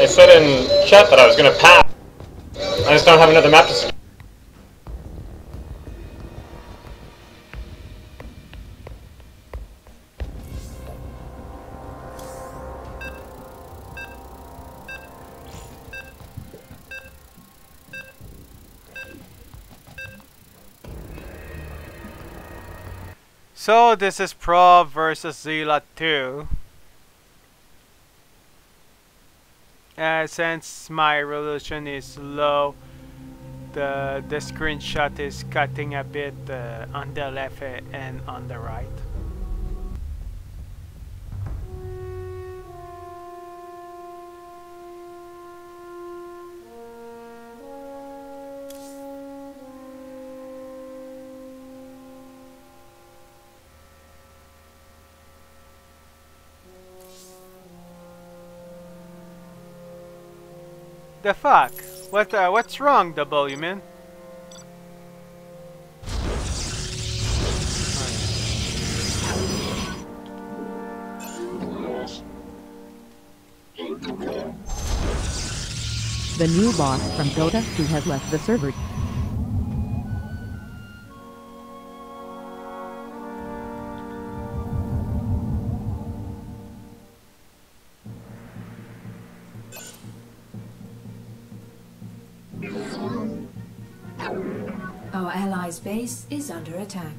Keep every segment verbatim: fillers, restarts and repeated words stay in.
I said in chat that I was gonna pass. I just don't have another map to secure. So this is Pro versus Zealot two. Uh, since my resolution is low, the the screenshot is cutting a bit uh, on the left and on the right. The fuck? What uh, what's wrong, W man? The new boss from Dota two has left the server. Our allies' base is under attack.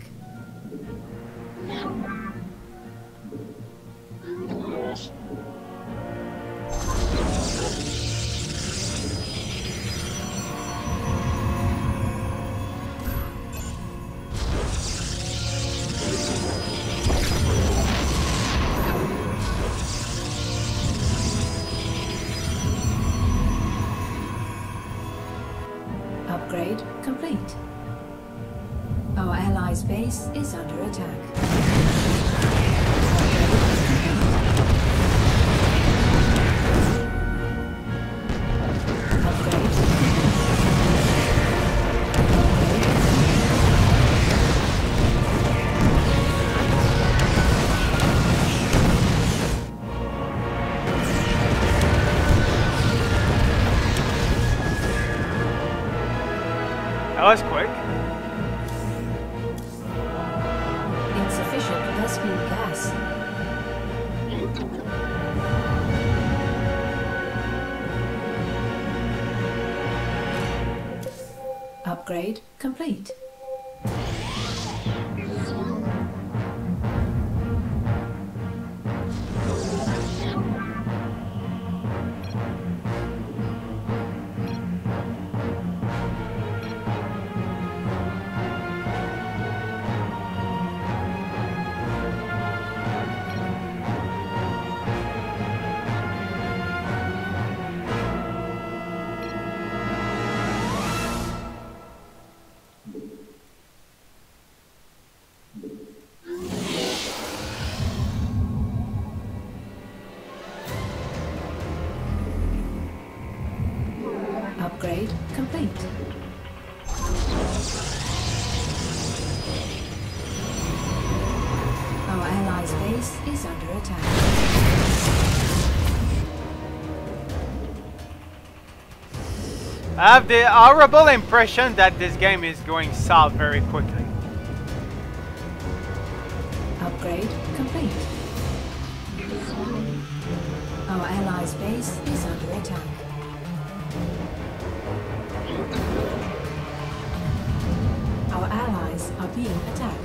Upgrade complete. Our allies' base is under attack. That was quick. Insufficient Vespine gas. Upgrade complete. Upgrade complete. Our allies' base is under attack. I have the horrible impression that this game is going south very quickly. Upgrade complete. Our allies' base is under attack. Our allies are being attacked.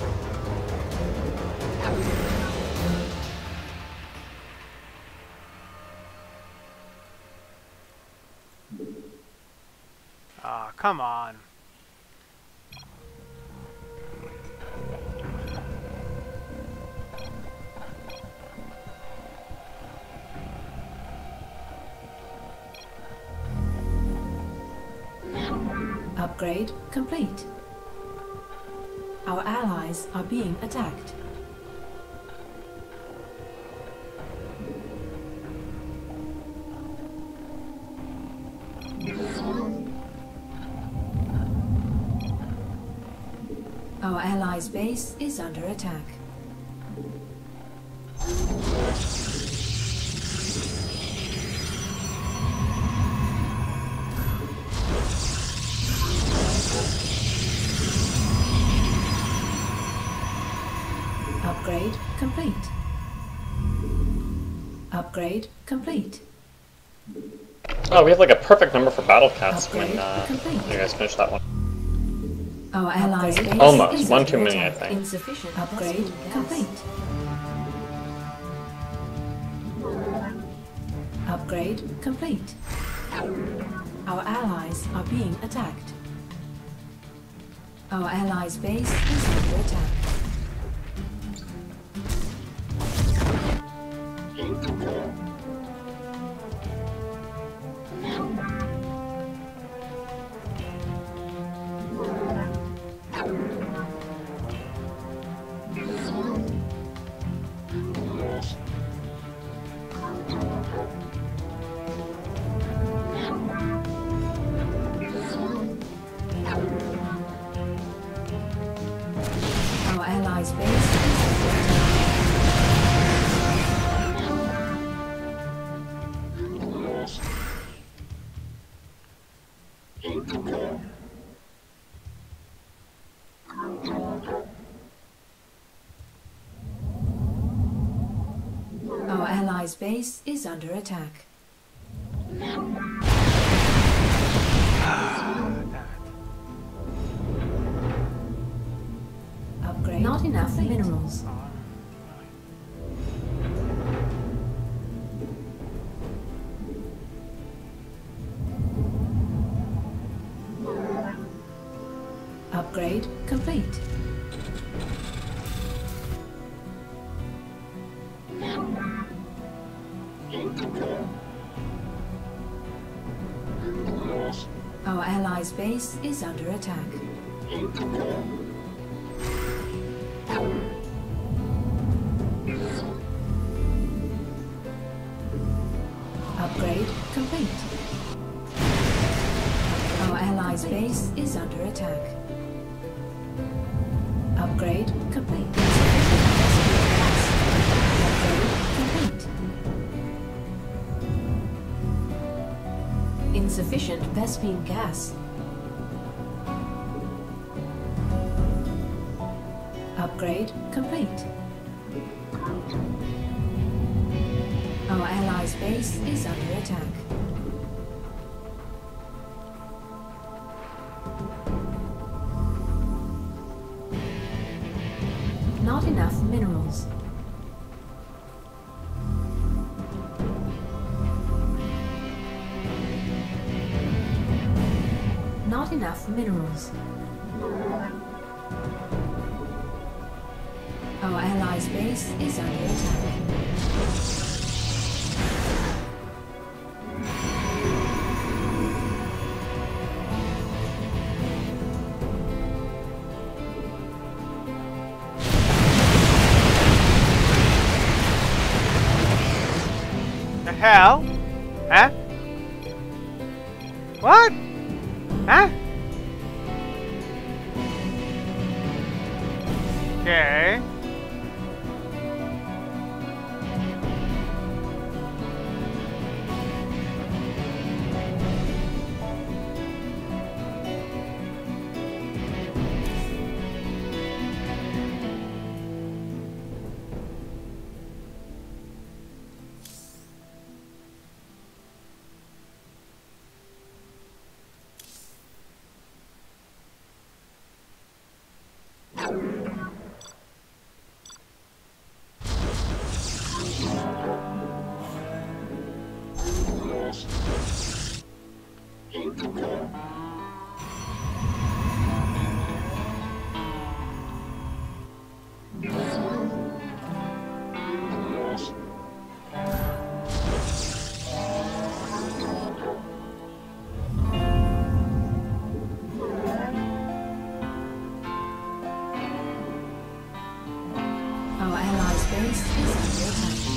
Ah, oh, come on. Upgrade complete. Our allies are being attacked. Our allies' base is under attack. Upgrade complete. Oh, we have like a perfect number for battle cats Upgrade when uh, complete. you guys finish that one. Our allies' base Almost. is One under too many, I attack. think. Insufficient. Upgrade complete. Upgrade complete. Our allies are being attacked. Our allies' base is under attack. Our allies' base is under attack. Our allies' base is under attack. Upgrade. Not enough minerals. Upgrade complete. Our allies' base is under attack. Upgrade complete. Our allies' base is under attack. Upgrade complete. Upgrade complete. Insufficient Vespine gas. Upgrade complete. Our allies' base is under attack. Not enough minerals. Not enough minerals. Our allies' base is under attack. The hell? Huh? What? Huh? Okay. Our allies' base is under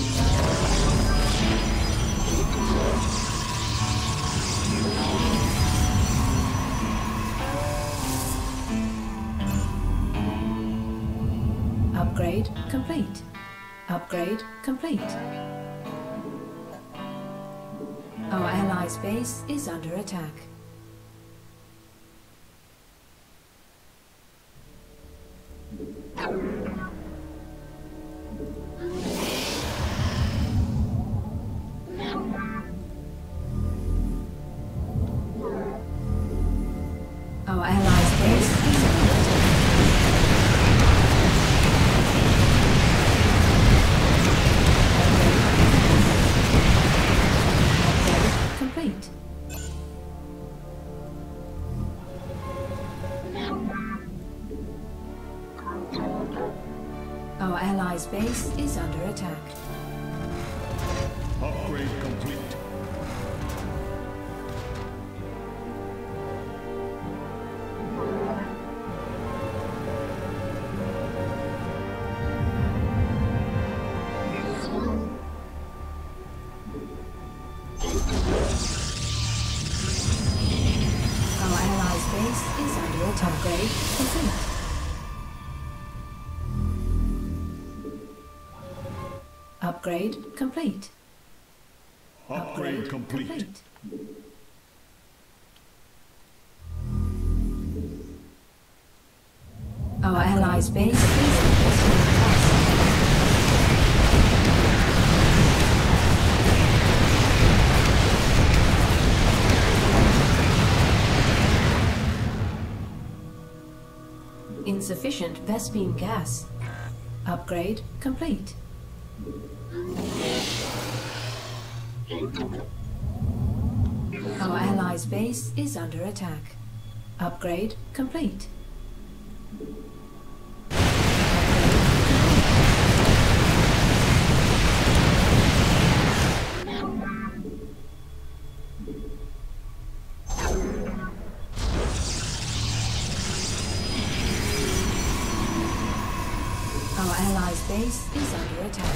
attack. Upgrade complete. Upgrade complete. Our allies' base is under attack. base is under attack. Upgrade complete. Our allies' base is under attack. Upgrade complete. Upgrade complete. Upgrade complete. complete. Our allies' base is under attack. Insufficient Vespene gas. Upgrade complete. Our allies' base is under attack. Upgrade complete. Our allies' base is under attack.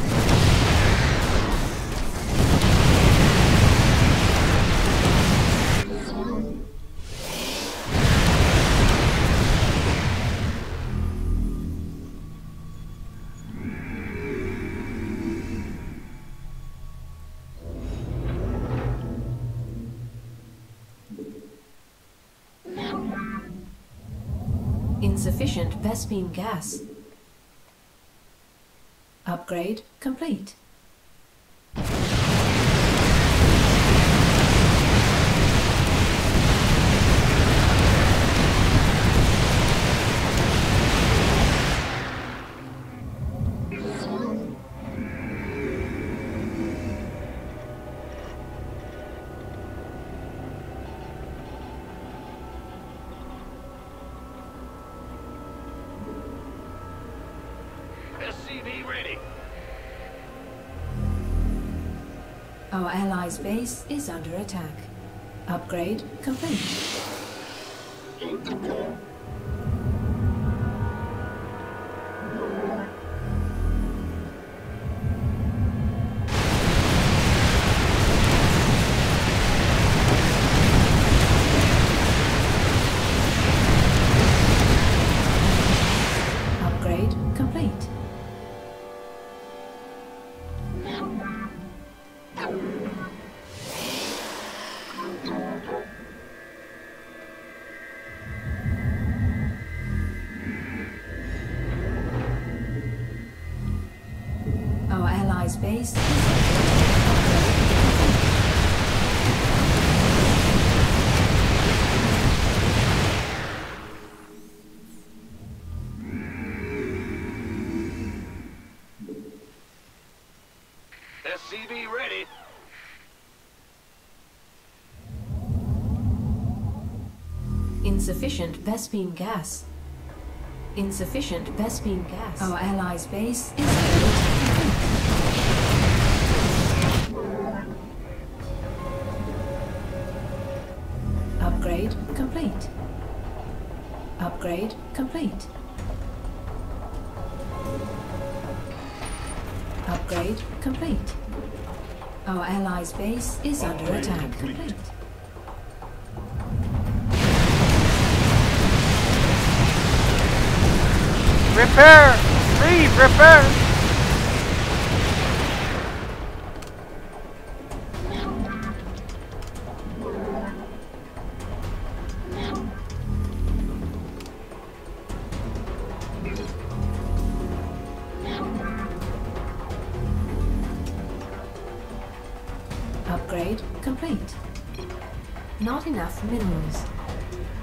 Insufficient Vespene gas. Upgrade complete. S C V ready. Our allies' base is under attack. Upgrade complete. Upgrade complete. Our allies' base is under S C V ready. insufficient Vespene gas. Insufficient Vespene gas. Our allies' base is under attack. Upgrade complete. Upgrade complete. Upgrade complete. Our allies' base is under Upgrade attack. complete. Complete. Repair! Leave! Repair! Upgrade complete. Not enough minerals.